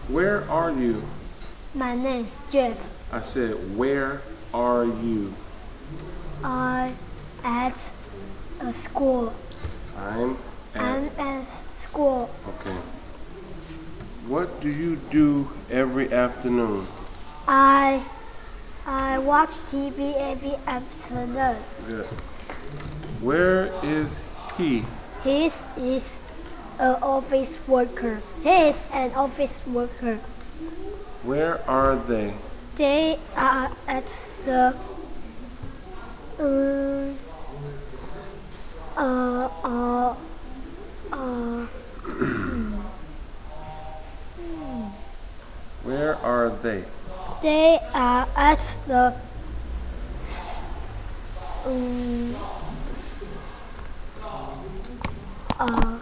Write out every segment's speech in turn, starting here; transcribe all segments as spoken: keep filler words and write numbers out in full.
Where are you? My name is Jeff. I said, where are you? I at a school. I'm at... I'm at school. Okay. What do you do every afternoon? I I watch T V every afternoon. Good. Where is he? He is an office worker. He is an office worker. Where are they? They are at the um, uh, uh, uh, Where are they? they are at the um, uh,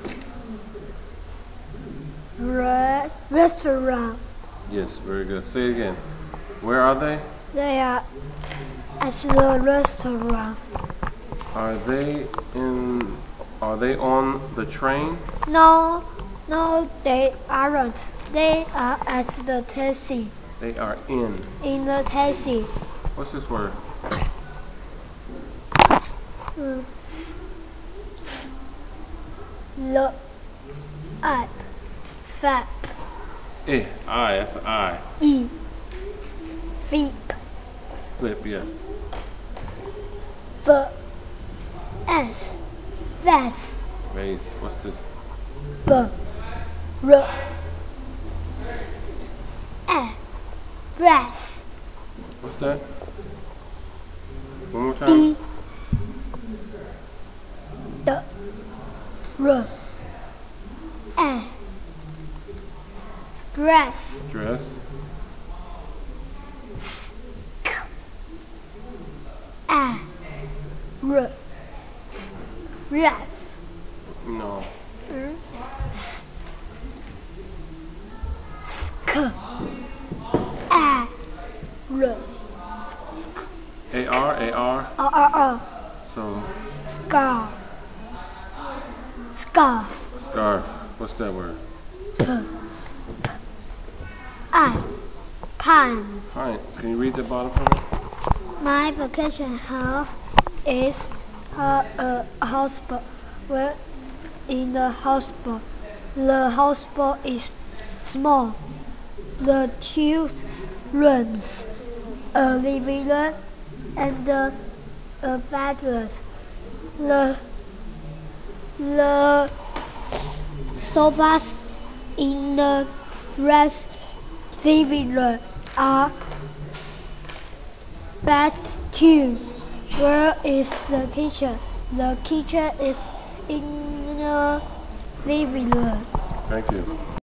re restaurant. Yes, very good. Say it again. Where are they? They are at the restaurant. Are they in... Are they on the train? No, no, they aren't. They are at the taxi. They are in. In the taxi. What's this word? Mm. The app. Fap. Eh, I. That's an I. E. Flip. Flip, yes. V. S. Vest. Vase. What's this? B. R. A. Breast. What's that? One more time. D. D. R. A. Breast. Dress. S. K. A. R. Ref. No. S. Sk. A. R. A R, A R. R R R. So, Scarf. Scarf. scarf. What's that word? P. P. I. Pine. Pine. Can you read the bottom for me? My vacation home is uh, a hospital. We're in the hospital. The hospital is small. The two rooms, a living room, and a, a bedroom. The the sofas in the rest living room are beds too. Where is the kitchen? The kitchen is in the living room. Thank you.